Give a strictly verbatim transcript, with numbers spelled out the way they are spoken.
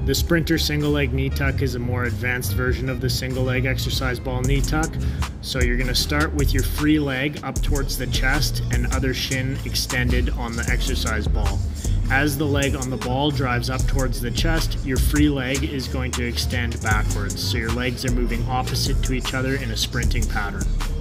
The sprinter single leg knee tuck is a more advanced version of the single leg exercise ball knee tuck. So you're going to start with your free leg up towards the chest and other shin extended on the exercise ball. As the leg on the ball drives up towards the chest, your free leg is going to extend backwards. So your legs are moving opposite to each other in a sprinting pattern.